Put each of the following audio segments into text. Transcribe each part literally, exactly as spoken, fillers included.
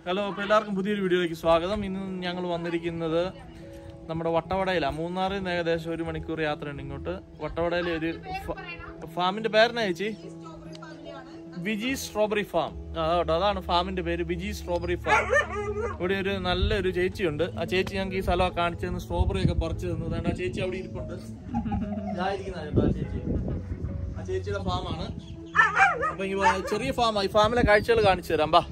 Hello, അപ്പോൾ എല്ലാവർക്കും പുതിയൊരു വീഡിയോയിലേക്ക് സ്വാഗതം. ഇന്ന് ഞങ്ങൾ വന്നിരിക്കുന്നത് നമ്മുടെ വട്ടവടയിലാണ്. മൂന്നാറിൽ നിന്ന് ഏകദേശം ഒരു മണിക്കൂർ യാത്രയുണ്ട് ഇങ്ങോട്ട്. വട്ടവടയിലെ ഒരു ഫാമിന്റെ പേരെന്നാ ചേച്ചി? Biji strawberry farm. അതോട്ടോ, അതാണ് ഫാമിന്റെ പേര്, ബിജി സ്ട്രോബെറി ഫാം. ഇവിടെ ഒരു നല്ലൊരു ചേച്ചിയുണ്ട്. ആ ചേച്ചി ഞങ്ങൾക്ക് ഈ സ്ഥലമൊക്കെ കാണിച്ചു തന്നു, സ്ട്രോബെറി ഒക്കെ പറിച്ചു തന്നു. ആ ചേച്ചി അവിടെ ഇരിപ്പുണ്ട്. ഇതായിരിക്കുന്ന ആ ചേച്ചി, ആ ചേച്ചിയുടെ ഫാമാണ്. അപ്പൊ ഈ ചെറിയ ഫാമാണ്. ഈ ഫാമിലെ കാഴ്ചകൾ കാണിച്ചു തരാം. ബാ,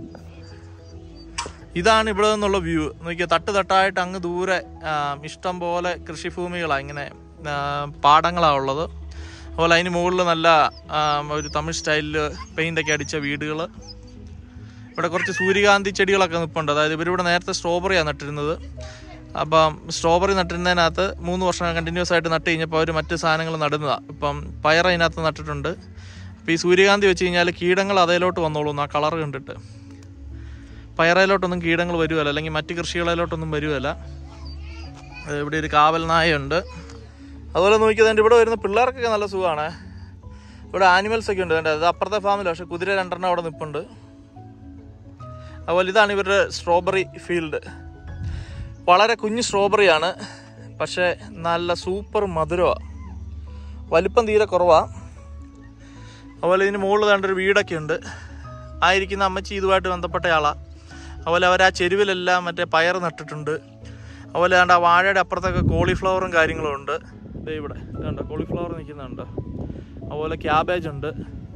ഇതാണ് ഇവിടെ നിന്നുള്ള വ്യൂ. നോക്കിയാൽ തട്ട് തട്ടായിട്ട് അങ്ങ് ദൂരെ ഇഷ്ടം പോലെ കൃഷിഭൂമികളാണ്, ഇങ്ങനെ പാടങ്ങളാണ് ഉള്ളത്. അതുപോലെ അതിന് മുകളിൽ നല്ല ഒരു തമിഴ് സ്റ്റൈലിൽ പെയിൻ്റൊക്കെ അടിച്ച വീടുകൾ. ഇവിടെ കുറച്ച് സൂര്യകാന്തി ചെടികളൊക്കെ നിൽപ്പുണ്ട്. അതായത് ഇവരിവിടെ നേരത്തെ സ്ട്രോബെറിയാണ് നട്ടിരുന്നത്. അപ്പം സ്ട്രോബെറി നട്ടിരുന്നതിനകത്ത് മൂന്ന് വർഷം കണ്ടിന്യൂസ് ആയിട്ട് നട്ട് കഴിഞ്ഞപ്പോൾ അവർ മറ്റ് സാധനങ്ങൾ നടുന്നതാണ്. ഇപ്പം പയർ അതിനകത്ത് നട്ടിട്ടുണ്ട്. അപ്പോൾ ഈ സൂര്യകാന്തി വെച്ച് കഴിഞ്ഞാൽ കീടങ്ങൾ അതിലോട്ട് വന്നോളൂ ആ കളർ കണ്ടിട്ട്. പയറയിലോട്ടൊന്നും കീടങ്ങൾ വരുമല്ല, അല്ലെങ്കിൽ മറ്റ് കൃഷികളിലോട്ടൊന്നും വരുമല്ല. ഇവിടെ ഒരു കാവൽ നായയുണ്ട്. അതുപോലെ നോക്കിയതുകൊണ്ട് ഇവിടെ വരുന്ന പിള്ളേർക്കൊക്കെ നല്ല സുഖമാണ്. ഇവിടെ ആനിമൽസ് ഒക്കെ ഉണ്ട്. അത് അപ്പുറത്തെ ഫാമിൽ പക്ഷെ കുതിര രണ്ടെണ്ണം അവിടെ നിൽപ്പുണ്ട്. അതുപോലെ ഇതാണ് ഇവരുടെ സ്ട്രോബെറി ഫീൽഡ്. വളരെ കുഞ്ഞ് സ്ട്രോബെറിയാണ്, പക്ഷേ നല്ല സൂപ്പർ മധുരമാണ്. വലിപ്പം തീരെ കുറവാണ്. അതുപോലെ ഇതിന് മുകളിൽ കണ്ടൊരു വീടൊക്കെ ഉണ്ട്. ആയിരിക്കുന്ന അമ്മച്ചി ഇതുമായിട്ട് ബന്ധപ്പെട്ട ആളാണ്. അതുപോലെ അവർ ആ ചെരുവിലെല്ലാം മറ്റേ പയർ നട്ടിട്ടുണ്ട്. അതുപോലെ കണ്ട ആ വാഴയുടെ അപ്പുറത്തൊക്കെ കോളിഫ്ലവറും കാര്യങ്ങളും ഉണ്ട്. ഇവിടെ കണ്ടോ കോളിഫ്ലവർ നിൽക്കുന്നുണ്ട്. അതുപോലെ ക്യാബേജ് ഉണ്ട്.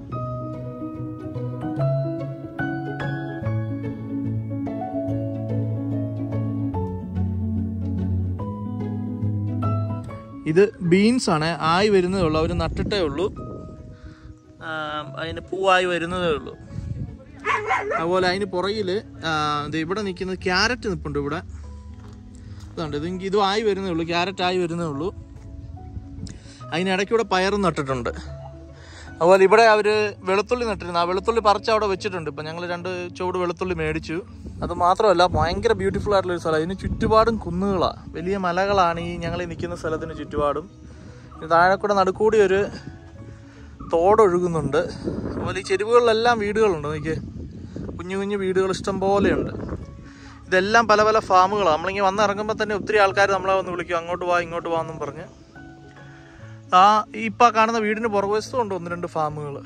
ഇത് ബീൻസ് ആണ്. ആയി വരുന്നതേ ഉള്ളൂ, അവർ നട്ടിട്ടേ ഉള്ളൂ. അതിന് പൂവായി വരുന്നതേ ഉള്ളൂ. അതുപോലെ അതിന് പുറകിൽ ഇത് ഇവിടെ നിൽക്കുന്നത് ക്യാരറ്റ് നിൽപ്പുണ്ട്. ഇവിടെ ഇതുണ്ട്. ഇത് ഇതും ആയി വരുന്നേ ഉള്ളൂ, ക്യാരറ്റ് ആയി വരുന്നേ ഉള്ളൂ. അതിനിടയ്ക്കൂടെ പയറും നട്ടിട്ടുണ്ട്. അതുപോലെ ഇവിടെ അവർ വെളുത്തുള്ളി നട്ടിരുന്നു. ആ വെളുത്തുള്ളി പറിച്ച് അവിടെ വെച്ചിട്ടുണ്ട്. ഇപ്പം ഞങ്ങൾ രണ്ട് ചുവട് വെളുത്തുള്ളി മേടിച്ചു. അത് മാത്രമല്ല ഭയങ്കര ബ്യൂട്ടിഫുൾ ആയിട്ടുള്ളൊരു സ്ഥലം. ഇതിന് ചുറ്റുപാടും കുന്നുകളാണ്, വലിയ മലകളാണ് ഈ ഞങ്ങൾ നിൽക്കുന്ന സ്ഥലത്തിന് ചുറ്റുപാടും. താഴെ കൂടെ നടുക്കൂടി ഒരു തോടൊഴുകുന്നുണ്ട്. അതുപോലെ ഈ ചെരുവുകളിലെല്ലാം വീടുകളുണ്ട്. നോക്കിയേ, കുഞ്ഞു കുഞ്ഞു വീടുകൾ ഇഷ്ടം പോലെയുണ്ട്. ഇതെല്ലാം പല പല ഫാമുകളാണ്. നമ്മളിങ്ങനെ വന്നിറങ്ങുമ്പോൾ തന്നെ ഒത്തിരി ആൾക്കാർ നമ്മളെ വന്ന് വിളിക്കും, അങ്ങോട്ട് വാ ഇങ്ങോട്ട് വാ എന്നും പറഞ്ഞ്. ആ ഇപ്പം കാണുന്ന വീടിന് പുറകുവശത്തും ഉണ്ട് ഒന്ന് രണ്ട് ഫാമുകൾ.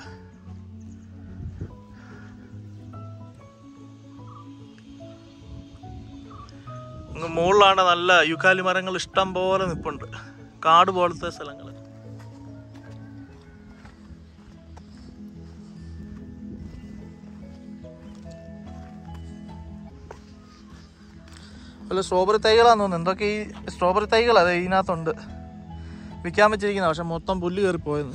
മുകളിലാണ് നല്ല യുക്കാലി മരങ്ങൾ ഇഷ്ടം പോലെ നിൽപ്പുണ്ട്. കാട് പോലത്തെ സ്ഥലങ്ങൾ. അല്ല, സ്ട്രോബെറി തൈകളാന്ന് തോന്നുന്നു. എന്തൊക്കെ ഈ സ്ട്രോബെറി തൈകൾ അതെ ഇതിനകത്തുണ്ട്, വിൽക്കാൻ വെച്ചിരിക്കുന്ന. പക്ഷെ മൊത്തം പുല്ല് കയറി പോയത്.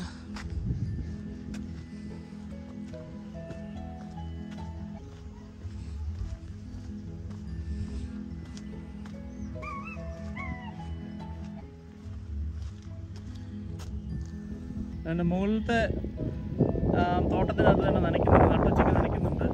അതിൻ്റെ മുകളിലത്തെ തോട്ടത്തിനകത്ത് തന്നെ നനയ്ക്കുന്നുണ്ട്, നട്ടുച്ചയ്ക്ക് നനയ്ക്കുന്നുണ്ട്.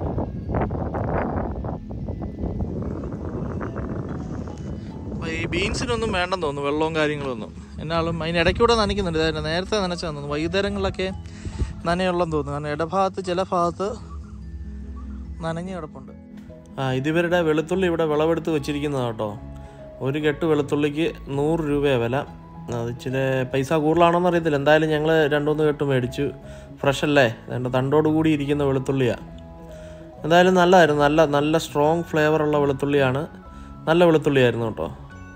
ഈ ബീൻസിനൊന്നും വേണ്ടെന്ന് തോന്നുന്നു വെള്ളവും കാര്യങ്ങളൊന്നും. എന്നാലും അതിനിടയ്ക്കൂടെ നനയ്ക്കുന്നുണ്ട്. ഇതായിരുന്നു നേരത്തെ നനച്ചാൽ തോന്നുന്നു. വൈകുന്നേരങ്ങളിലൊക്കെ നനയുള്ളെന്ന് തോന്നുന്നു. കാരണം ഇടഭാഗത്ത് ചില ഭാഗത്ത് നനഞ്ഞ് കിടപ്പുണ്ട്. ആ ഇതിവരുടെ വെളുത്തുള്ളി ഇവിടെ വിളവെടുത്ത് വെച്ചിരിക്കുന്നതാണ് കേട്ടോ. ഒരു കെട്ട് വെളുത്തുള്ളിക്ക് നൂറ് രൂപയാണ് വില. അത് ഇച്ചിരി പൈസ കൂടുതലാണോന്ന് അറിയത്തില്ല. എന്തായാലും ഞങ്ങൾ രണ്ടുമൂന്ന് കെട്ട് മേടിച്ചു. ഫ്രഷ് അല്ലേ, അതിൻ്റെ തണ്ടോട് കൂടി ഇരിക്കുന്ന വെളുത്തുള്ളിയാണ്. എന്തായാലും നല്ലതായിരുന്നു. നല്ല നല്ല സ്ട്രോങ് ഫ്ലേവറുള്ള വെളുത്തുള്ളിയാണ്. നല്ല വെളുത്തുള്ളിയായിരുന്നു കേട്ടോ.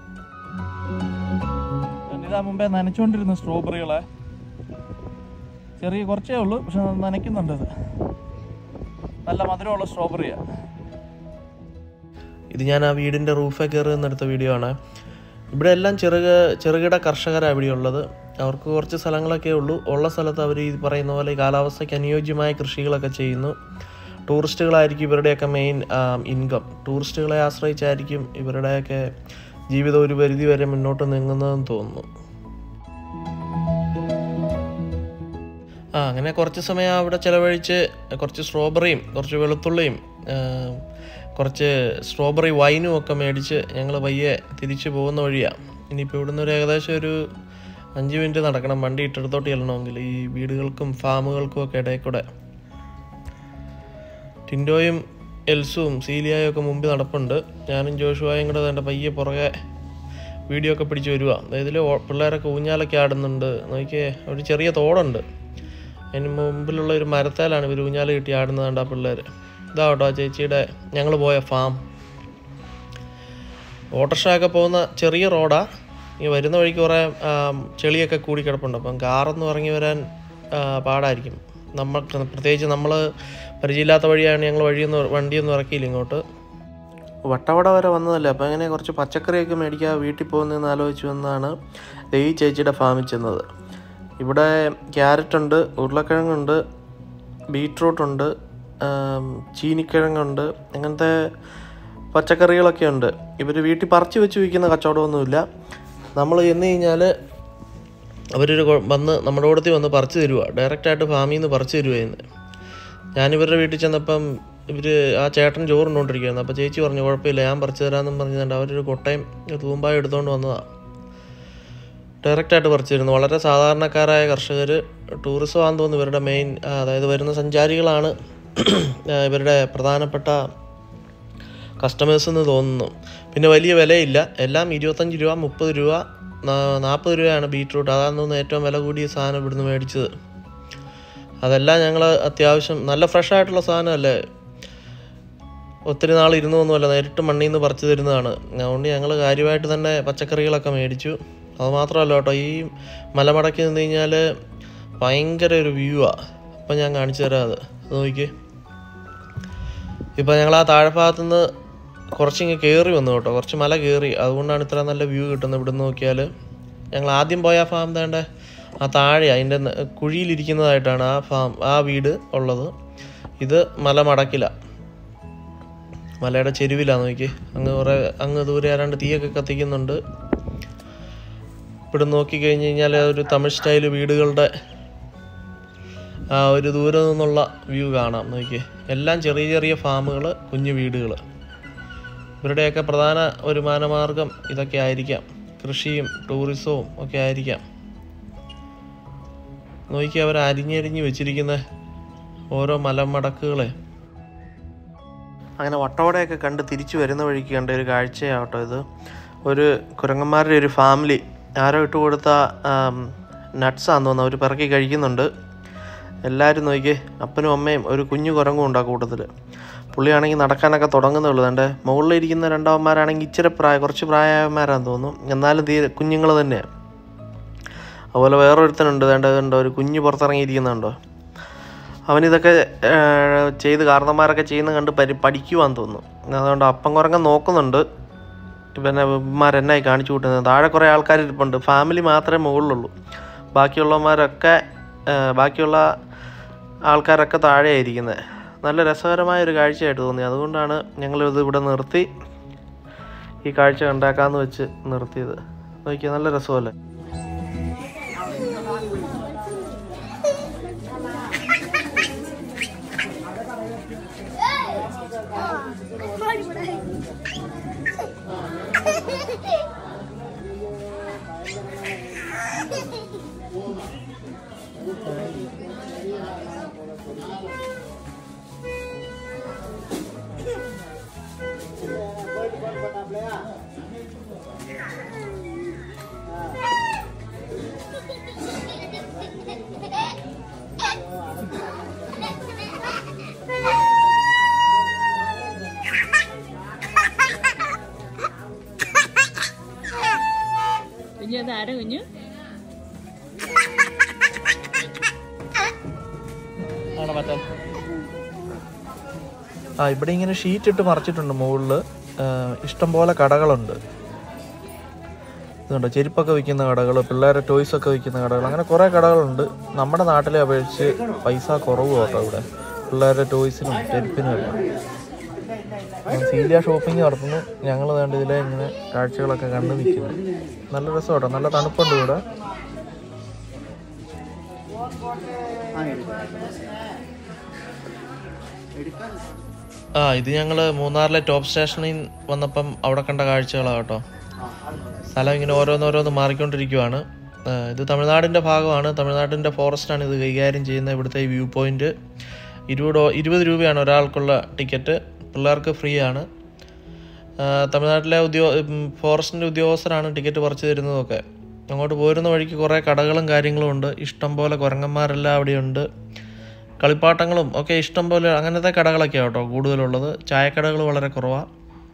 ഇതാ മുമ്പേ നനച്ചുകൊണ്ടിരുന്ന സ്ട്രോബെറികളെ, ചെറിയ കുറച്ചേ ഉള്ളൂ, പക്ഷെ നനയ്ക്കുന്നുണ്ട്. ഇത് നല്ല മധുരമുള്ള സ്ട്രോബെറിയാണ്. ഇത് ഞാൻ ആ വീടിൻ്റെ റൂഫേ കയറി നിന്നെടുത്ത വീഡിയോ ആണ്. ഇവിടെ എല്ലാം ചെറുക ചെറുകിട കർഷകരാണ് ഇവിടെ ഉള്ളത്. അവർക്ക് കുറച്ച് സ്ഥലങ്ങളൊക്കെ ഉള്ളൂ. ഉള്ള സ്ഥലത്ത് അവർ ഈ പറയുന്ന പോലെ ഈ കാലാവസ്ഥയ്ക്ക് അനുയോജ്യമായ കൃഷികളൊക്കെ ചെയ്യുന്നു. ടൂറിസ്റ്റുകളായിരിക്കും ഇവരുടെയൊക്കെ മെയിൻ ഇൻകം. ടൂറിസ്റ്റുകളെ ആശ്രയിച്ചായിരിക്കും ഇവരുടെയൊക്കെ ജീവിതം ഒരു പരിധി വരെ മുന്നോട്ട് നീങ്ങുന്നതെന്ന് തോന്നുന്നു. ആ അങ്ങനെ കുറച്ച് സമയം അവിടെ ചിലവഴിച്ച് കുറച്ച് സ്ട്രോബെറിയും കുറച്ച് വെളുത്തുള്ളിയും കുറച്ച് സ്ട്രോബെറി വൈനും ഒക്കെ മേടിച്ച് ഞങ്ങൾ പയ്യെ തിരിച്ചു പോകുന്ന വഴിയാണ്. ഇനിയിപ്പോൾ ഇവിടുന്ന് ഒരു ഏകദേശം ഒരു അഞ്ച് മിനിറ്റ് നടക്കണം വണ്ടി ഇട്ടെടുത്തോട്ട് ചെല്ലണമെങ്കിൽ, ഈ വീടുകൾക്കും ഫാമുകൾക്കും ഒക്കെ ഇടയിൽ കൂടെ. ടിൻഡോയും എൽസും സീലിയായും ഒക്കെ മുമ്പിൽ നടപ്പുണ്ട്. ഞാനും ജോഷുവായും കൂടെ എൻ്റെ പയ്യെ പുറകെ വീഡിയോ ഒക്കെ പിടിച്ച് വരുക. ഇതിൽ പിള്ളേരൊക്കെ ഊഞ്ഞാലൊക്കെ ആടുന്നുണ്ട്. നോക്കിയേ, ഒരു ചെറിയ തോടുണ്ട്, അതിന് മുമ്പിലുള്ള ഒരു മരത്തേലാണ് ഇവർ ഊഞ്ഞാൽ കിട്ടി ആടുന്നതുണ്ട് ആ പിള്ളേർ. ഇതാ കേട്ടോ ആ ചേച്ചിയുടെ ഞങ്ങൾ പോയ ഫാം. ഓട്ടോറിക്ഷയൊക്കെ പോകുന്ന ചെറിയ റോഡാണ്. ഈ വരുന്ന വഴിക്ക് കുറേ ചെളിയൊക്കെ കൂടി കിടപ്പുണ്ട്. അപ്പം കാറൊന്നും ഇറങ്ങി വരാൻ പാടായിരിക്കും. നമുക്ക് പ്രത്യേകിച്ച് നമ്മൾ പരിചയമില്ലാത്ത വഴിയാണ് ഞങ്ങൾ വഴിയൊന്നും വണ്ടിയൊന്നും ഇറക്കിയില്ല ഇങ്ങോട്ട്. വട്ടവട വരെ വന്നതല്ലേ, അപ്പോൾ അങ്ങനെ കുറച്ച് പച്ചക്കറിയൊക്കെ മേടിക്കാൻ വീട്ടിൽ പോകുന്നതെന്ന് ആലോചിച്ച് വന്നാണ് ഈ ചേച്ചിയുടെ ഫാമിൽ ചെന്നത്. ഇവിടെ ക്യാരറ്റുണ്ട്, ഉരുളക്കിഴങ്ങുണ്ട്, ബീട്രൂട്ടുണ്ട്, ചീനിക്കിഴങ്ങുണ്ട്, അങ്ങനത്തെ പച്ചക്കറികളൊക്കെ ഉണ്ട്. ഇവർ വീട്ടിൽ പറിച്ച് വെച്ച് വിൽക്കുന്ന കച്ചവടമൊന്നുമില്ല. നമ്മൾ ചെന്ന് കഴിഞ്ഞാൽ അവരൊരു വന്ന് നമ്മുടെ കൂടത്തിൽ വന്ന് പറിച്ച് തരുക, ഡയറക്റ്റായിട്ട് ഫാമിൽ നിന്ന് പറിച്ച് തരുവായിരുന്നു. ഞാനിവരുടെ വീട്ടിൽ ചെന്നപ്പം ഇവർ ആ ചേട്ടൻ ചോറുണ്ടോണ്ടിരിക്കുകയായിരുന്നു. അപ്പോൾ ചേച്ചി പറഞ്ഞു കുഴപ്പമില്ല ഞാൻ പറിച്ച് തരാമെന്നും പറഞ്ഞിട്ടുണ്ട്. അവരൊരു കൊട്ടയും തൂമ്പായും എടുത്തുകൊണ്ട് വന്നതാണ്. ഡയറക്റ്റായിട്ട് പറിച്ച് തരുന്നു. വളരെ സാധാരണക്കാരായ കർഷകർ, ടൂറിസം ആണെന്ന് തോന്നുന്നു ഇവരുടെ മെയിൻ, അതായത് വരുന്ന സഞ്ചാരികളാണ് ഇവരുടെ പ്രധാനപ്പെട്ട കസ്റ്റമേഴ്സ് എന്ന് തോന്നുന്നു. പിന്നെ വലിയ വിലയില്ല, എല്ലാം ഇരുപത്തഞ്ച് രൂപ, മുപ്പത് രൂപ, നാൽപ്പത് രൂപയാണ് ബീട്രൂട്ട്. അതാണെന്ന് തോന്നുന്നു ഏറ്റവും വില കൂടിയ സാധനം ഇവിടുന്ന് മേടിച്ചത്. അതെല്ലാം ഞങ്ങൾ അത്യാവശ്യം നല്ല ഫ്രഷായിട്ടുള്ള സാധനമല്ലേ, ഒത്തിരി നാൾ ഇരുന്നൊന്നുമല്ല, നേരിട്ട് മണ്ണിൽ നിന്ന് പറിച്ചു തരുന്നതാണ്. അതുകൊണ്ട് ഞങ്ങൾ കാര്യമായിട്ട് തന്നെ പച്ചക്കറികളൊക്കെ മേടിച്ചു. അതുമാത്രമല്ല കേട്ടോ, ഈ മലമടക്കി നിന്ന് കഴിഞ്ഞാൽ ഭയങ്കര ഒരു വ്യൂ ആണ്. അപ്പം ഞാൻ കാണിച്ചു തരാം അത് നോക്കി. ഇപ്പം ഞങ്ങൾ ആ താഴെഭാഗത്തുനിന്ന് കുറച്ചിങ്ങ് കയറി വന്നു കേട്ടോ, കുറച്ച് മല കയറി, അതുകൊണ്ടാണ് ഇത്ര നല്ല വ്യൂ കിട്ടുന്നത്. ഇവിടെ നിന്ന് നോക്കിയാൽ ഞങ്ങൾ ആദ്യം പോയ ആ ഫാം തേണ്ട ആ താഴെ അതിൻ്റെ കുഴിയിലിരിക്കുന്നതായിട്ടാണ് ആ ഫാം ആ വീട് ഉള്ളത്. ഇത് മലമടക്കില, മലയുടെ ചെരുവിലാണ് നോക്കി. അങ്ങ് കുറേ അങ്ങ് ദൂരെ ആരാണ്ട് തീയൊക്കെ കത്തിക്കുന്നുണ്ട്. ഇവിടെ നോക്കിക്കഴിഞ്ഞ് കഴിഞ്ഞാൽ ഒരു തമിഴ് സ്റ്റൈൽ വീടുകളുടെ ആ ഒരു ദൂരെ നിന്നുള്ള വ്യൂ കാണാം നോക്കി. എല്ലാം ചെറിയ ചെറിയ ഫാമുകൾ, കുഞ്ഞു വീടുകൾ. ഇവരുടെയൊക്കെ പ്രധാന വരുമാനമാർഗം ഇതൊക്കെ ആയിരിക്കാം, കൃഷിയും ടൂറിസവും ഒക്കെ ആയിരിക്കാം. നോക്കി അവർ അരിഞ്ഞരിഞ്ഞ് വെച്ചിരിക്കുന്ന ഓരോ മലമടക്കുകളെ. അങ്ങനെ വട്ടവടയൊക്കെ കണ്ട് തിരിച്ചു വരുന്ന വഴിക്ക് കണ്ട ഒരു കാഴ്ചയാവട്ടോ ഇത്. ഒരു കുരങ്ങന്മാരുടെ ഒരു ഫാമിലി ആരോ ഇട്ട് കൊടുത്ത നട്ട്സാന്ന് തോന്നുന്നു അവർ പിറക്കി കഴിക്കുന്നുണ്ട്. എല്ലാവരും നോക്കി, അപ്പനും അമ്മയും ഒരു കുഞ്ഞു കുരങ്ങും ഉണ്ട് ആ കൂട്ടത്തിൽ. പുള്ളിയാണെങ്കിൽ നടക്കാനൊക്കെ തുടങ്ങുന്നുള്ളൂ. എൻ്റെ മുകളിലിരിക്കുന്ന രണ്ടാവന്മാരാണെങ്കിൽ ഇച്ചിരി പ്രായം കുറച്ച് പ്രായമായവന്മാരാന്ന് തോന്നുന്നു, എന്നാലും തീരെ കുഞ്ഞുങ്ങൾ തന്നെയാണ്. അതുപോലെ വേറൊരുത്തനുണ്ട്, വേണ്ടതുണ്ടോ ഒരു കുഞ്ഞ് പുറത്തിറങ്ങിയിരിക്കുന്നുണ്ടോ. അവനിതൊക്കെ ചെയ്ത് കാരണന്മാരൊക്കെ ചെയ്യുന്ന കണ്ട് പരി പഠിക്കുവാന്ന് തോന്നുന്നു. അതുകൊണ്ട് അപ്പം കുരങ്ങൻ നോക്കുന്നുണ്ട് പിന്നെ ഇവന്മാരെന്നായി കാണിച്ചു കൂട്ടുന്നത്. താഴെ കുറേ ആൾക്കാർ ഇരിപ്പുണ്ട്, ഫാമിലി മാത്രമേ മുകളിലുള്ളൂ. ബാക്കിയുള്ളവന്മാരൊക്കെ ബാക്കിയുള്ള ആൾക്കാരൊക്കെ താഴെയായിരിക്കുന്നത്. നല്ല രസകരമായൊരു കാഴ്ചയായിട്ട് തോന്നി. അതുകൊണ്ടാണ് ഞങ്ങളിത് ഇവിടെ നിർത്തി ഈ കാഴ്ച കണ്ടാക്കാമെന്ന് വെച്ച് നിർത്തിയത്. നോക്കിയാൽ നല്ല രസമല്ലേ. ആരാ കുഞ്ഞു? ആ ഇവിടെ ഇങ്ങനെ ഷീറ്റ് ഇട്ട് മറിച്ചിട്ടുണ്ട് മുകളിൽ. ഇഷ്ടംപോലെ കടകളുണ്ട്. ഇതുണ്ട് ചെരുപ്പൊക്കെ വിൽക്കുന്ന കടകൾ, പിള്ളേരുടെ ടോയ്സൊക്കെ വിൽക്കുന്ന കടകൾ, അങ്ങനെ കുറേ കടകളുണ്ട്. നമ്മുടെ നാട്ടിലെ അപേക്ഷിച്ച് പൈസ കുറവ് കേട്ടോ ഇവിടെ പിള്ളേരുടെ ടോയ്സിനും ചെരുപ്പിനും എല്ലാം. സീലിയ ഷോപ്പിംഗ് നടത്തുന്നു. ഞങ്ങൾ വേണ്ട ഇതിലെ ഇങ്ങനെ കാഴ്ചകളൊക്കെ കണ്ടു നിൽക്കുന്നു. നല്ല രസം കേട്ടോ, നല്ല തണുപ്പുണ്ട് ഇവിടെ. ആ ഇത് ഞങ്ങൾ മൂന്നാറിലെ ടോപ്പ് സ്റ്റേഷനിൽ വന്നപ്പം അവിടെ കണ്ട കാഴ്ചകളാണ് കേട്ടോ. സ്ഥലം ഇങ്ങനെ ഓരോന്നോരോന്ന് മാറിക്കൊണ്ടിരിക്കുവാണ്. ഇത് തമിഴ്നാടിൻ്റെ ഭാഗമാണ്, തമിഴ്നാടിൻ്റെ ഫോറസ്റ്റാണ് ഇത് കൈകാര്യം ചെയ്യുന്നത്. ഇവിടുത്തെ ഈ വ്യൂ പോയിൻറ്റ് ഇരുപത് ഇരുപത് രൂപയാണ് ഒരാൾക്കുള്ള ടിക്കറ്റ്. പിള്ളേർക്ക് ഫ്രീ ആണ്. തമിഴ്നാട്ടിലെ ഉദ്യോ ഫോറസ്റ്റിൻ്റെ ഉദ്യോഗസ്ഥരാണ് ടിക്കറ്റ് പറിച്ചു തരുന്നതൊക്കെ. അങ്ങോട്ട് പോരുന്ന വഴിക്ക് കുറേ കടകളും കാര്യങ്ങളും ഉണ്ട്. ഇഷ്ടം പോലെ കുരങ്ങന്മാരെല്ലാം അവിടെയുണ്ട്. കളിപ്പാട്ടങ്ങളും ഒക്കെ ഇഷ്ടം പോലെ അങ്ങനത്തെ കടകളൊക്കെയാണ് കേട്ടോ കൂടുതലുള്ളത്. ചായക്കടകൾ വളരെ കുറവാണ്.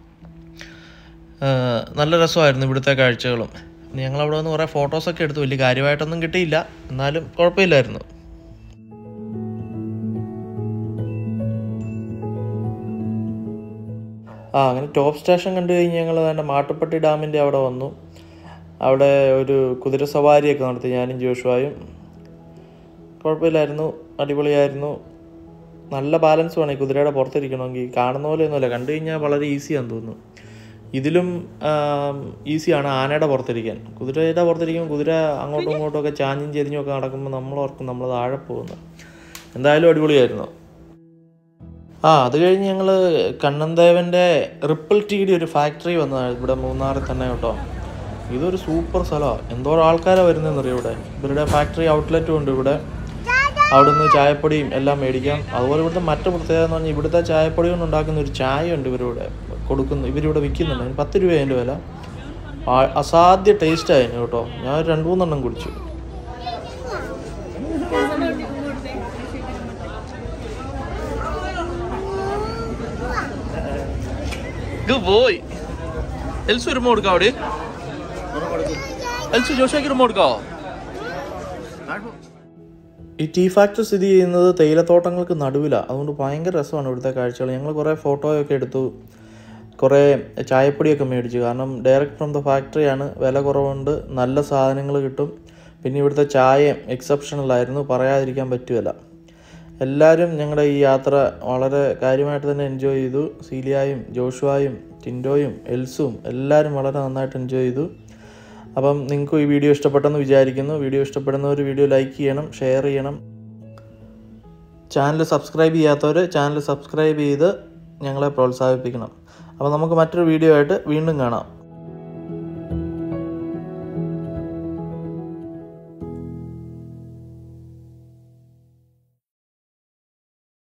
നല്ല രസമായിരുന്നു ഇവിടുത്തെ കാഴ്ചകളും. ഞങ്ങളവിടെ നിന്ന് കുറേ ഫോട്ടോസൊക്കെ എടുത്തു. വലിയ കാര്യമായിട്ടൊന്നും കിട്ടിയില്ല, എന്നാലും കുഴപ്പമില്ലായിരുന്നു. ആ അങ്ങനെ ടോപ്പ് സ്റ്റേഷൻ കണ്ടു കഴിഞ്ഞ് ഞങ്ങൾ തന്നെ മാട്ടുപ്പെട്ടി ഡാമിൻ്റെ അവിടെ വന്നു. അവിടെ ഒരു കുതിര സവാരിയൊക്കെ നടത്തി ഞാനും ജോഷുവായും. കുഴപ്പമില്ലായിരുന്നു, അടിപൊളിയായിരുന്നു. നല്ല ബാലൻസ് വേണം ഈ കുതിരയുടെ പുറത്തിരിക്കണമെങ്കിൽ. കാണുന്ന പോലെ ഒന്നുമല്ല, കണ്ടു കഴിഞ്ഞാൽ വളരെ ഈസിയാണെന്ന് തോന്നുന്നു. ഇതിലും ഈസിയാണ് ആനയുടെ പുറത്തിരിക്കാൻ. കുതിരയുടെ പുറത്തിരിക്കുമ്പോൾ കുതിര അങ്ങോട്ടും ഇങ്ങോട്ടും ഒക്കെ ചാഞ്ഞും ചെരിഞ്ഞും ഒക്കെ നടക്കുമ്പോൾ നമ്മളോർക്കും നമ്മൾ താഴെ പോകുന്നു. എന്തായാലും അടിപൊളിയായിരുന്നു. ആ അത് കഴിഞ്ഞ് ഞങ്ങൾ കണ്ണൻദേവൻ്റെ റിപ്പിൾ ടീയുടെ ഒരു ഫാക്ടറി വന്നതാണ് ഇവിടെ മൂന്നാറിൽ തന്നെ കേട്ടോ. ഇതൊരു സൂപ്പർ സ്ഥലമാണ്. എന്തോരം ആൾക്കാരാണ് വരുന്നതെന്നറിയാം ഇവിടെ. ഇവരുടെ ഫാക്ടറി ഔട്ട്ലെറ്റും ഉണ്ട് ഇവിടെ. അവിടെ നിന്ന് ചായപ്പൊടിയും എല്ലാം മേടിക്കാം. അതുപോലെ ഇവിടുത്തെ മറ്റു പ്രത്യേകത എന്ന് പറഞ്ഞാൽ ഇവിടുത്തെ ചായപ്പൊടി കൊണ്ട് ഉണ്ടാക്കുന്ന ഒരു ചായ ഉണ്ട് ഇവരിവിടെ കൊടുക്കുന്നു, ഇവരിവിടെ വിൽക്കുന്നുണ്ട്. അതിന് പത്ത് രൂപ അതിൻ്റെ വില. അസാധ്യ ടേസ്റ്റ് ആയിരുന്നു കേട്ടോ. ഞാൻ ഒരു രണ്ട് മൂന്നെണ്ണം കുടിച്ചു. പോയി എൽസു ഒരു മോടുക്കാ അവിടെ എൽസു ജോഷയ്ക്ക് ഒരു മോടുക്കാവോ? ഈ ടീ ഫാക്ടറി സ്ഥിതി ചെയ്യുന്നത് തേയിലത്തോട്ടങ്ങൾക്ക് നടുവിലാണ്. അതുകൊണ്ട് ഭയങ്കര രസമാണ് ഇവിടുത്തെ കാഴ്ചകൾ. ഞങ്ങൾ കുറേ ഫോട്ടോയൊക്കെ എടുത്തു, കുറേ ചായപ്പൊടിയൊക്കെ മേടിച്ചു. കാരണം ഡയറക്റ്റ് ഫ്രം ദ ഫാക്ടറിയാണ്, വില കുറവുണ്ട്, നല്ല സാധനങ്ങൾ കിട്ടും. പിന്നെ ഇവിടുത്തെ ചായ എക്സെപ്ഷണലായിരുന്നു, പറയാതിരിക്കാൻ പറ്റുമല്ല. എല്ലാവരും ഞങ്ങളുടെ ഈ യാത്ര വളരെ കാര്യമായിട്ട് തന്നെ എൻജോയ് ചെയ്തു. സീലിയായും ജോഷുവായും ടിൻഡോയും എൽസും എല്ലാവരും വളരെ നന്നായിട്ട് എൻജോയ് ചെയ്തു. അപ്പം നിങ്ങൾക്കും ഈ വീഡിയോ ഇഷ്ടപ്പെട്ടെന്ന് വിചാരിക്കുന്നു. വീഡിയോ ഇഷ്ടപ്പെടുന്നവർ വീഡിയോ ലൈക്ക് ചെയ്യണം, ഷെയർ ചെയ്യണം. ചാനൽ സബ്സ്ക്രൈബ് ചെയ്യാത്തവർ ചാനൽ സബ്സ്ക്രൈബ് ചെയ്ത് ഞങ്ങളെ പ്രോത്സാഹിപ്പിക്കണം. അപ്പോൾ നമുക്ക് മറ്റൊരു വീഡിയോ ആയിട്ട് വീണ്ടും കാണാം.